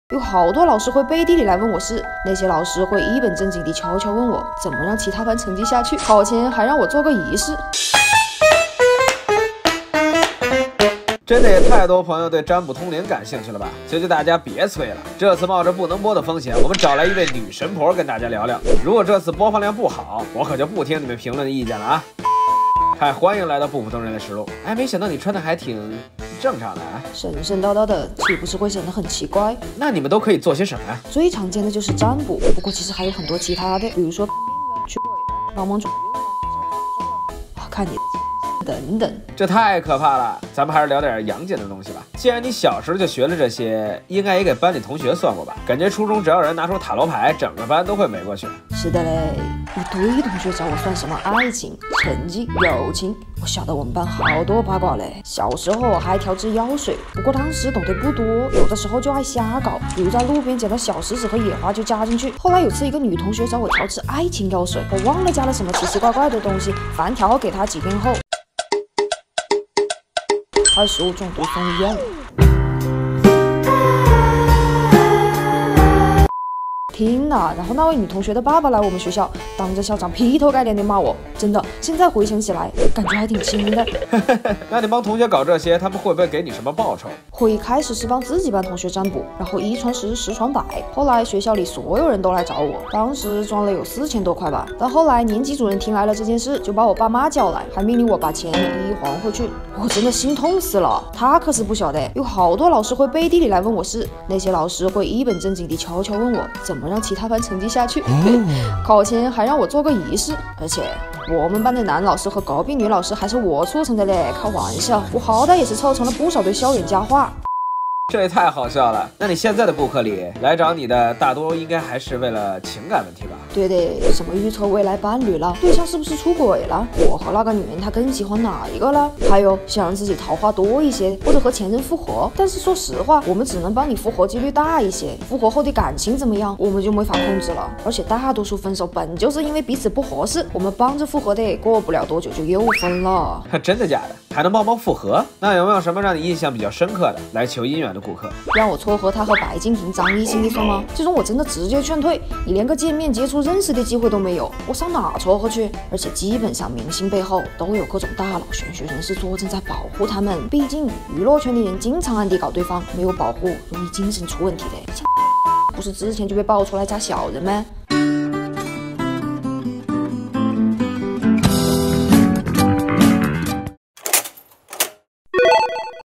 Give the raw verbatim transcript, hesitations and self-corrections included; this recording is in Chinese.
有好多老师会背地里来问我事，那些老师会一本正经地悄悄问我怎么让其他班成绩下去，考前还让我做个仪式。 真的也太多朋友对占卜通灵感兴趣了吧？求求大家别催了，这次冒着不能播的风险，我们找来一位女神婆跟大家聊聊。如果这次播放量不好，我可就不听你们评论的意见了啊！嗨，欢迎来到不普通人的实录。哎，没想到你穿的还挺正常的啊， 神神叨叨的，岂不是会显得很奇怪？ 那你们都可以做些什么呀？ 最常见的就是占卜，不过其实还有很多其他的，比如说去帮忙转看你等等， 这太可怕了。咱们还是聊点阳间的东西吧。既然你小时候就学了这些，应该也给班里同学算过吧？感觉初中只要有人拿出塔罗牌，整个班都会没过去。 是的嘞，一堆同学找我算什么爱情、成绩、友情，我晓得我们班好多八卦嘞。小时候还调制药水，不过当时懂得不多，有的时候就爱瞎搞，比如在路边捡到小石子和野花就加进去。后来有次一个女同学找我调制爱情药水，我忘了加了什么奇奇怪怪的东西，反调给她几天后，害食物中毒送医院了。天哪！然后那位女同学的爸爸来我们学校，当着校长劈头盖脸地骂我，真的，现在回想起来，感觉还挺亲的。 那你帮同学搞这些，他们会不会给你什么报酬？ 会开始是帮自己班同学占卜，然后一传十，十传百，后来学校里所有人都来找我，当时赚了有四千多块吧。但后来年级主任听来了这件事，就把我爸妈叫来，还命令我把钱一一还回去。我真的心痛死了，他可是不晓得，有好多老师会背地里来问我事，那些老师会一本正经地悄悄问我怎么让其他班成绩下去，考前还让我做个仪式，而且我们班的男老师和隔壁女老师还是我促成的嘞，开玩笑，我好歹也是凑成了不少对校园佳话。 这也太好笑了。那你现在的顾客里来找你的大多应该还是为了情感问题吧？ 对的，什么预测未来伴侣了，对象是不是出轨了，我和那个女人她更喜欢哪一个了，还有想让自己桃花多一些，或者和前任复合。但是说实话，我们只能帮你复合几率大一些，复合后的感情怎么样，我们就没法控制了。而且大多数分手本就是因为彼此不合适，我们帮着复合的，过不了多久就又分了。 真的假的？还能帮忙复合？那有没有什么让你印象比较深刻的来求姻缘的顾客？ 让我撮合他和白敬亭、张艺兴的算吗？这种我真的直接劝退，你连个见面接触认识的机会都没有，我上哪撮合去？而且基本上明星背后都有各种大佬、玄学人士坐镇在保护他们，毕竟娱乐圈的人经常暗地搞对方，没有保护容易精神出问题的。不是之前就被爆出来加小人吗？